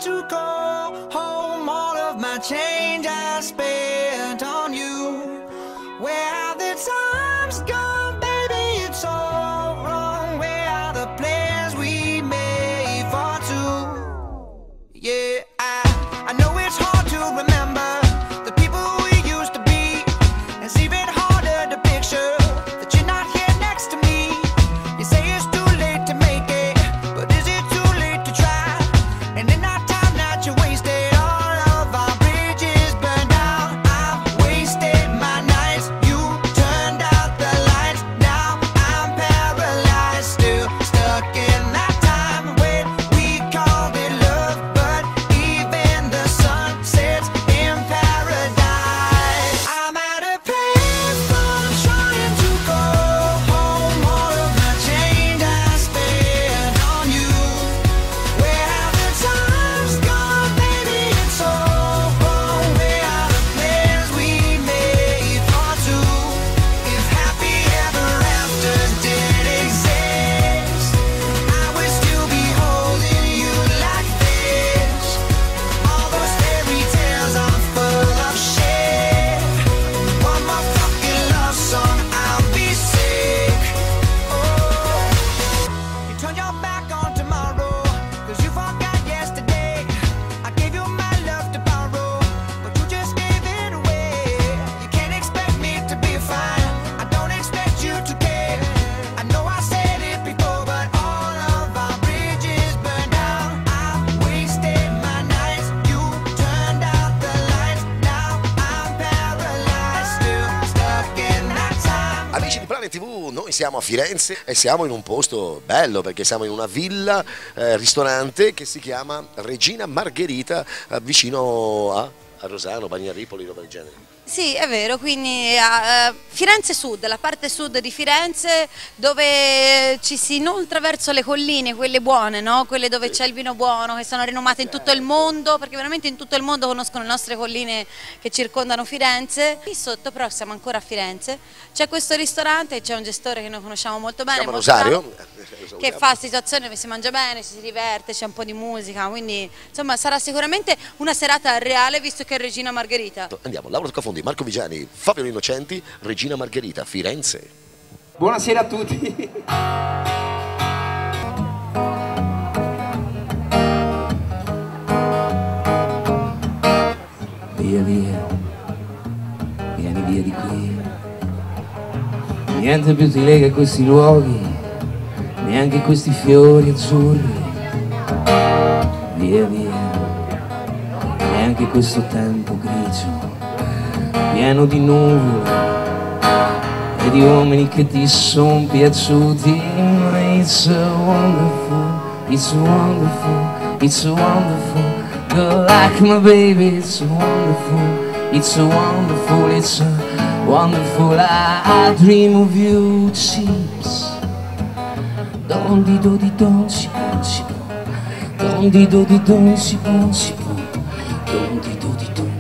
to go home. All of my change I spent on you. Where have the times gone, baby? It's all wrong. Where are the plans we made for two? Yeah, I know it's hard to remember the people we used to be. It's even harder to picture that you're not here next to me. You say it's too late to make it, but is it too late to try? And in that time that you wasted, all of our bridges burned out. I've wasted my nights, you turned out the lights. Now I'm paralyzed, still stuck in that time when we called it love. But even the sun sets in paradise. I'm at a payphone trying to go home. All of my change I spent on you. Where have the times gone, baby? It's all wrong. Where are the plans we made for two? If happy ever afters did exist, I would still be holding you like this. All those fairy tales are full of shit. One more fucking love song, I'll be sick. Oh, you turned your back on tomorrow, 'cause you forgot yesterday. I gave you my love to borrow, but you just gave it away. You can't expect me to be fine, I don't expect you to care. I know I said it before, but all of our bridges burned out. I wasted my nights, you turned out the lights. Now I'm paralyzed, still stuck in that time. Amici di Planet TV, noi siamo a Firenze e siamo in un posto bello perché siamo in una villa ristorante che si chiama Regina Margherita, vicino a Rosano, Bagnaripoli, roba del genere. Sì, è vero, quindi a Firenze Sud, la parte sud di Firenze, dove ci si inoltra verso le colline, quelle buone, no? Quelle dove c'è il vino buono, che sono rinomate in tutto il mondo, perché veramente in tutto il mondo conoscono le nostre colline che circondano Firenze. Qui sotto però siamo ancora a Firenze, c'è questo ristorante, c'è un gestore che noi conosciamo molto bene, Si chiama molto Rosario. bravo, che fa situazioni dove si mangia bene, ci si diverte, c'è un po' di musica, quindi insomma sarà sicuramente una serata reale visto che è Regina Margherita. Andiamo, Laura Toccafondi, Marco Vigiani, Fabio Innocenti, Regina Margherita, Firenze. Buonasera a tutti. Via via, vieni via di qui. Niente più ti lega a questi luoghi, neanche questi fiori azzurri. Via via, neanche questo tempo grigio, pieno di nuvole e di uomini che ti son piaciuti. Ma it's a wonderful, it's a wonderful, it's a wonderful, girl like my baby. It's a wonderful, it's a wonderful, it's a wonderful. I dream of you, cheeks. Don di do di don si pon si pon, don di do di don si pon si pon, don di do di don.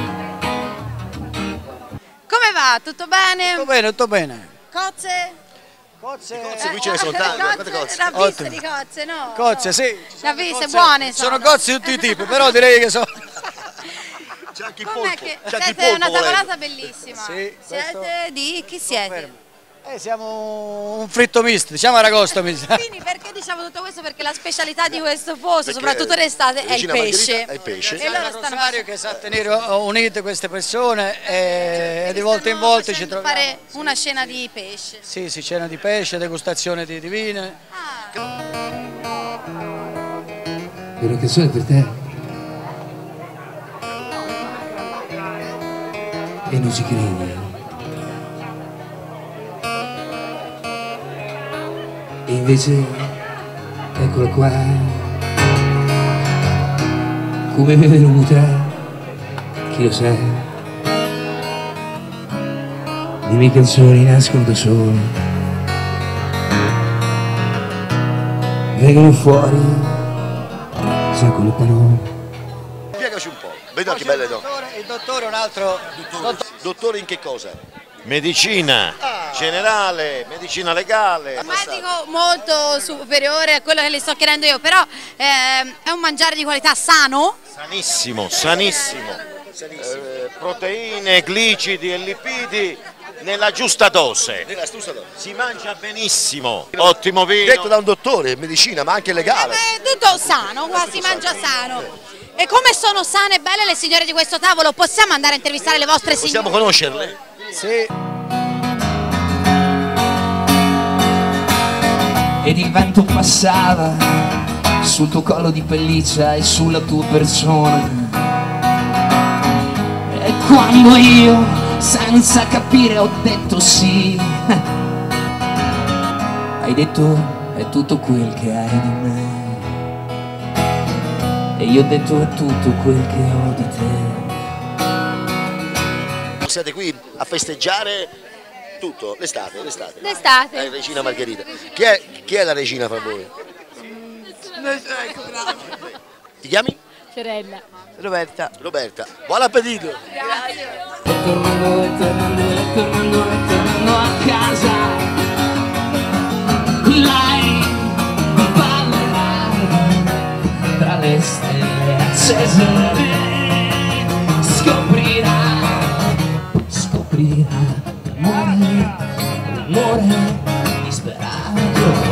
Come va? Tutto bene? Tutto bene, tutto bene. Cozze? Cozze, Qui ce ne sono tante, quante cozze? L'ha viste Ottimo. di cozze, no? Cozze, sì. L'ha viste, buone Sono cozze di tutti i tipi, però direi che sono... C'è anche il Com'è polpo, che c'è anche il siete una polpo volendo. tavolata bellissima? Sì, questo- Siete di... chi siete? Siamo un fritto misto, diciamo aragosto misto. Quindi perché diciamo tutto questo? Perché la specialità di questo posto, Perché soprattutto d'estate, è il Regina Margherita pesce. è il pesce. E loro stanno Rosario che sa tenere unite queste persone e di volta in volta ci troviamo. fare una cena di pesce. Sì, sì, cena di pesce, degustazione di vini. Ah, Quella canzone è per te. E non ci credi. E invece, eccola qua. Come mi è venuta, chi lo sa. Le mie canzoni nascono da sole. Vengono fuori, sa con le parole. Spiegaci un po', vedo che belle donne. Il dottore è un altro... Dottore in che cosa? medicina generale, medicina legale. Un medico molto superiore a quello che le sto chiedendo io, però è un mangiare di qualità sano. Sanissimo, sanissimo. Proteine, glicidi e lipidi nella giusta dose. Si mangia benissimo, ottimo vino. Detto da un dottore, medicina, ma anche legale. Tutto sano, qua si mangia sano. E come sono sane e belle le signore di questo tavolo? Possiamo andare a intervistare le vostre signore? Possiamo conoscerle? Sì. Ed il vento passava sul tuo collo di pelliccia e sulla tua persona. E quando io, senza capire, ho detto sì, hai detto è tutto quel che hai di me. E io ho detto è tutto quel che ho di te. Siete qui a festeggiare tutto, l'estate. L'estate. Regina Margherita. Chi è la regina fra voi? Ti chiami? Fiorella. Roberta. Buon appetito. Tornando a casa, lei ballerà tra le stelle accese, scoprirà l'amore disperato.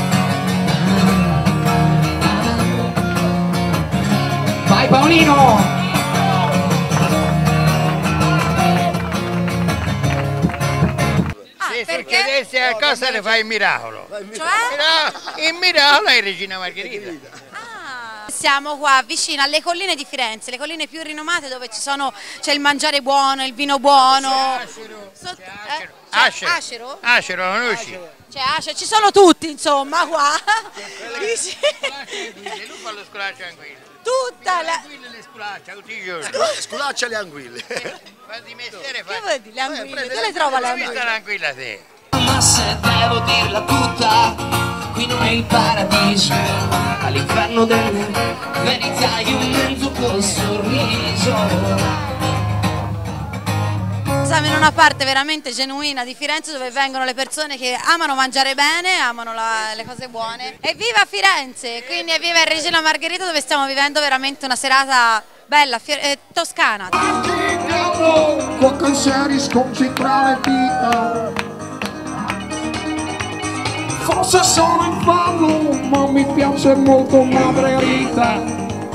Vai Paolino! Se chiedessi a cosa le fai il miracolo. Cioè? Il miracolo è Regina Margherita. Siamo qua vicino alle colline di Firenze, le colline più rinomate dove c'è il mangiare buono, il vino buono. Acero? Acero, lo conosci? C'è Acero, ci sono tutti insomma qua. Lui fa lo sculaccio anguille. Tutta la... Le sculaccia tutti i giorni. Sculaccia le anguille. Fa di mestiere, Che vuol dire le anguille? Dove le trova le Hai visto anguille? l'anguilla te? Ma se devo dirla tutta, qui non è il paradiso, all'inferno delle verità io mezzo col sorriso. Siamo in una parte veramente genuina di Firenze dove vengono le persone che amano mangiare bene, amano le cose buone. Evviva Firenze! Quindi evviva Regina Margherita dove stiamo vivendo veramente una serata bella, toscana. Con pensieri sconcentrare vita. Forse sono in fallo, ma mi piace molto Margherita.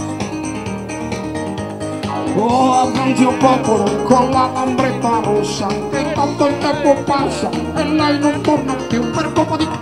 Oh, avanti un popolo con la lambretta rossa. E tanto il tempo passa e lei non torna più per colpa di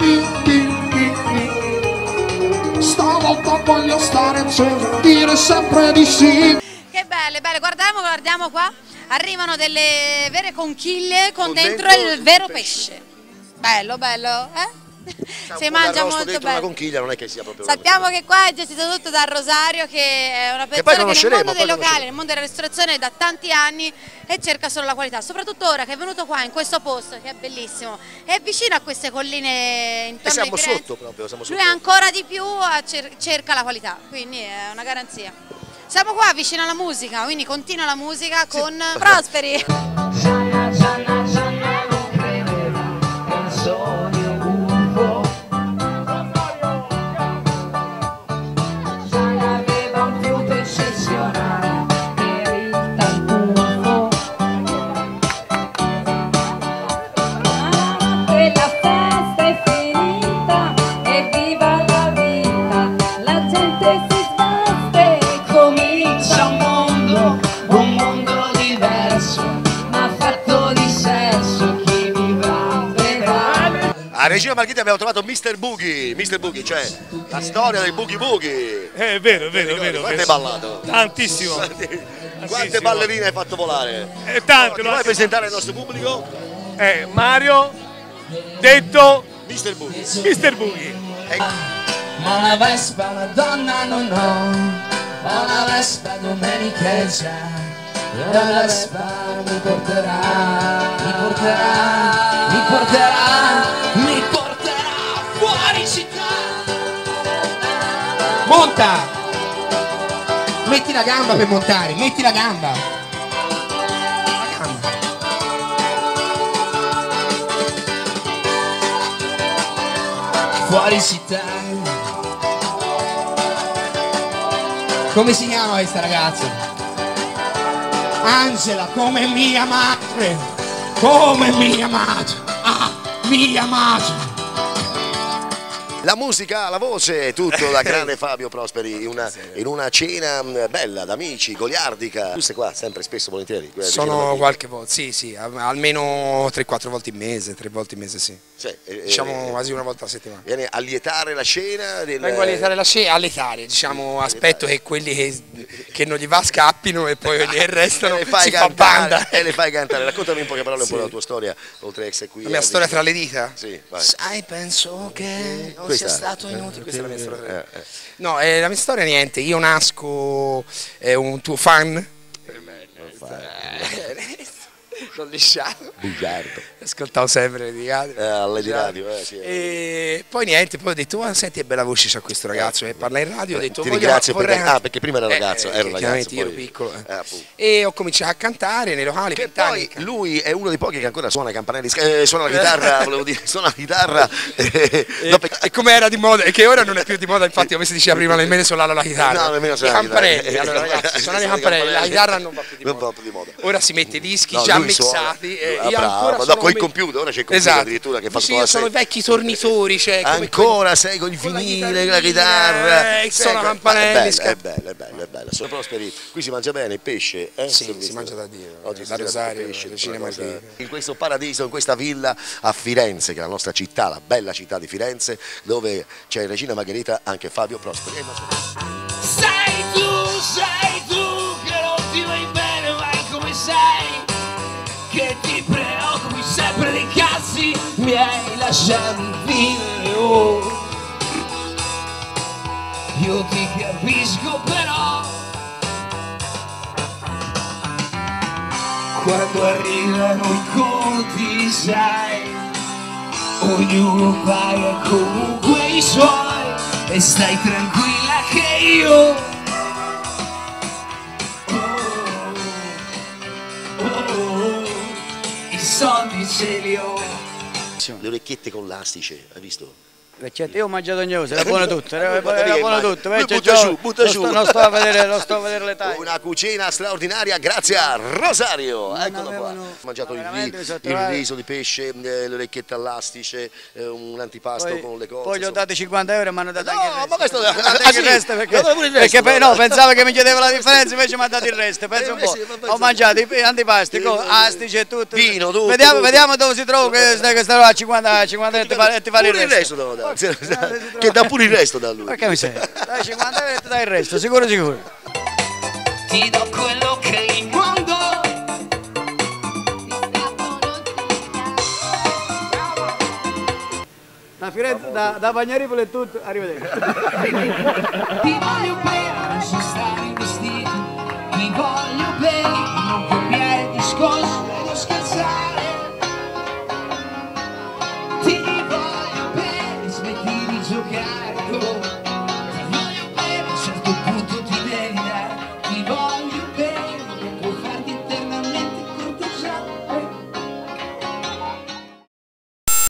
Stavolta voglio stare acceso, dire sempre di sì. Che belle, guardiamo qua. Arrivano delle vere conchiglie con dentro il vero pesce. Bello, eh? Si mangia molto dentro bene. una conchiglia non è che sia proprio. Sappiamo che qua è gestito tutto da Rosario, che è una persona che nel mondo dei locali, nel mondo della ristorazione da tanti anni e cerca solo la qualità, soprattutto ora che è venuto qua in questo posto che è bellissimo, è vicino a queste colline intorno ai Firenze. Sotto proprio, siamo sotto. Lui ancora di più cerca la qualità, quindi è una garanzia. Siamo qua vicino alla musica, quindi continua la musica con Prosperi. A Regina Margherita abbiamo trovato Mr. Boogie, cioè la storia del Boogie Boogie. È vero. Quante hai ballato? Tantissimo. Quante ballerine hai fatto volare? Tante. Ti vuoi presentare al nostro pubblico? Mario, detto Mr. Boogie. Mr. Boogie. Ma una Vespa, una donna non ho, ho una Vespa domeniceggia, la Vespa mi porterà fuori città. Monta! Metti la gamba per montare, metti la gamba. fuori città. Come si chiama questa ragazza? Angela, come mia madre, come mia madre, mia madre. La musica, la voce, tutto da grande Fabio Prosperi in una cena bella d'amici, goliardica. Tu sei qua sempre, spesso, volentieri? Sono qualche volta, sì, almeno 3-4 volte in mese, 3 volte in mese sì. Cioè, diciamo quasi una volta a settimana. Viene a lietare la scena? Vengo a lietare la scena, diciamo, aspetto che quelli che non gli va scappino e poi quelli che restano si fa banda. E le fai cantare, raccontami in poche parole un po' la tua storia, oltre a essere qui. La mia storia tra le dita? Sì, vai. Sai, penso che non sia stato inutile. Questa è la mia storia. No, la mia storia niente, io nasco un tuo fan. L'ho lisciato. Bugiardo. Ascoltavo sempre le radio. Sì. E poi niente, poi ho detto, senti che bella voce c'ha questo ragazzo che parla in radio, ho detto, ti ringrazio perché prima era ragazzo, chiaramente io ero piccolo. E ho cominciato a cantare nei locali. Che poi lui è uno dei pochi che ancora suona campanelli, suona la chitarra, volevo dire, suona la chitarra. E come era di moda, e che ora non è più di moda, infatti come si diceva prima, nemmeno suonare la chitarra. No, nemmeno suonare i campanelli, allora ragazzi, suonare i campanelli, la chitarra non va più di moda. Ora si mette i dischi già mixati e io ancora sono con il computer, ora c'è il computer addirittura che fa tutto. Io sono i vecchi tornitori, cioè ancora sei con il vinile, la chitarra, sono campanelli. È bella. Sono Prosperi, qui si mangia bene, pesce, Sì, si mangia da Dio. Oggi da Rosario, pesce, Regina Margherita. in questo paradiso, in questa villa a Firenze, che è la nostra città, la bella città di Firenze, dove c'è Regina Margherita, anche Fabio Prosperi. Sei tu che non ti vai bene, vai come sei, che ti preoccupi sempre dei cazzi miei, lasciami vivere, oh. Io ti capisco però, quando arrivano i conti sai, ognuno paga comunque i suoi, e stai tranquilla che io i soldi ce li ho. Le orecchiette con l'astice, hai visto? Io ho mangiato ogni cosa, era buono tutto, Butta giù. Non sto a vedere le taglie. Una cucina straordinaria grazie a Rosario. Eccolo qua. Ho mangiato il riso di pesce, le orecchiette all'astice, un antipasto con le cose. Poi gli ho dato 50 euro e mi hanno dato anche il resto. Perché no, pensavo che mi chiedeva la differenza, invece mi ha dato il resto. Pensa un po'. Ho mangiato i antipasti con astice e tutto. Vino, tutto. Vediamo dove si trova questa roba a 50 e ti fa il resto. Che dà pure il resto da lui. Perché mi sei? Dai 50 euro e ti dai il resto, sicuro. Ti do quello che il mondo da Firenze, da Bagnaripoli è tutto, arrivederci. ti voglio bene, non ci stare